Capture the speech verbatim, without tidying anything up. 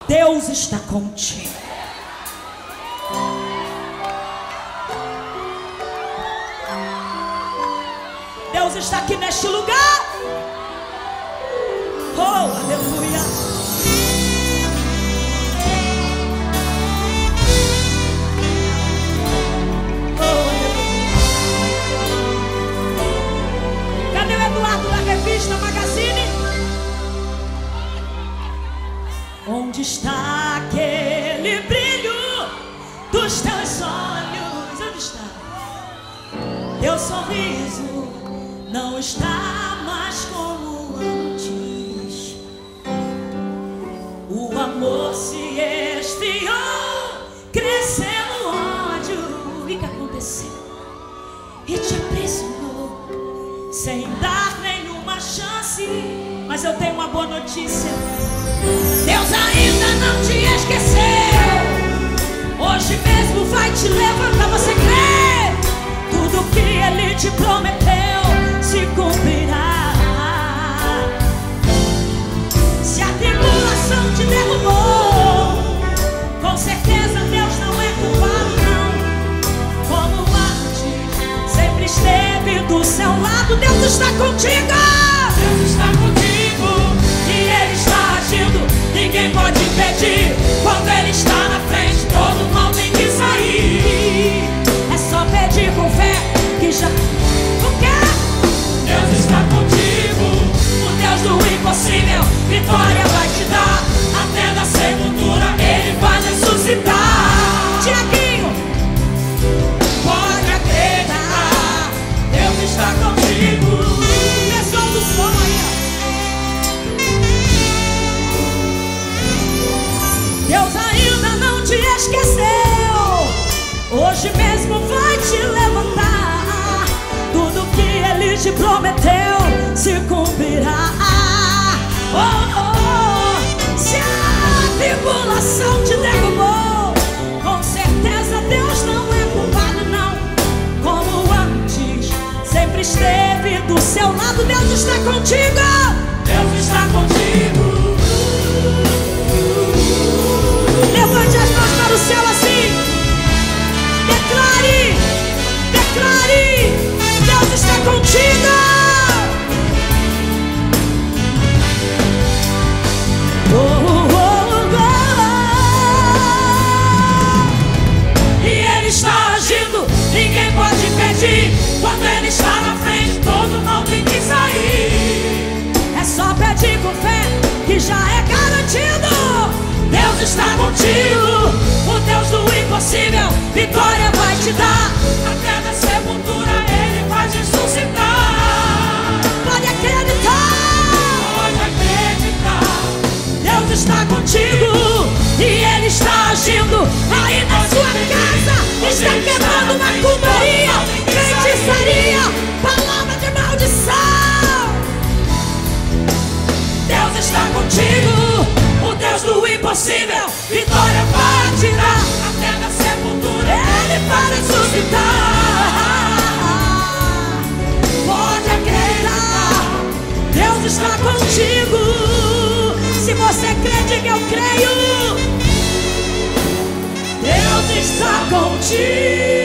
Deus está contigo. Deus está aqui neste lugar. Oh, aleluia. Oh, aleluia. Cadê o Eduardo da revista Magazine? Onde está aquele brilho dos teus olhos? Onde está? Teu sorriso não está mais como antes. O amor se esfriou, cresceu o ódio. O que aconteceu? E te aprisionou sem dar nenhuma chance. Mas eu tenho uma boa notícia: Deus ainda não te esqueceu. Hoje mesmo vai te levantar. Você crê? Tudo que Ele te prometeu se cumprirá. Se a tribulação te derrubou, com certeza Deus não é culpado, não. Como antes, sempre esteve do seu lado. Deus está contigo. Deus está contigo e Ele está agindo. Ninguém pode impedir. Quando Ele está na frente, todo mal tem que sair. É só pedir com fé que já... O quê? Deus está contigo, o Deus do impossível. Vitória vai te dar, até da sepultura Ele vai ressuscitar. Tiaguinho, pode acreditar, Deus está contigo. Pessoal do som aí, ó. Deus ainda não te esqueceu. Hoje mesmo vai te levantar. Tudo que Ele te prometeu se cumprirá. Oh, oh, oh. Se a tribulação te derrubou, com certeza Deus não é culpado, não. Como antes, sempre esteve do seu lado. Deus está contigo. Deus está contigo. Levante as mãos para o céu assim. Declare, declare, Deus está contigo. Oh, oh, oh, oh. E Ele está agindo, ninguém pode impedir. Quando Ele está na frente, todo mal tem que sair. É só pedir com fé que já é garantido. Deus está contigo, o Deus do impossível. Vitória vai te dar, até da sepultura Ele vai ressuscitar. Pode acreditar, pode acreditar. Deus está contigo e Ele está agindo. Aí na sua casa está quebrando macumbaria, feitiçaria, palavra de maldição. Deus está contigo, o Deus do impossível. Vitória vai te dar, até da sepultura Ele vai ressuscitar. Pode acreditar, Deus está contigo. Se você crê, diga eu creio. Deus está contigo.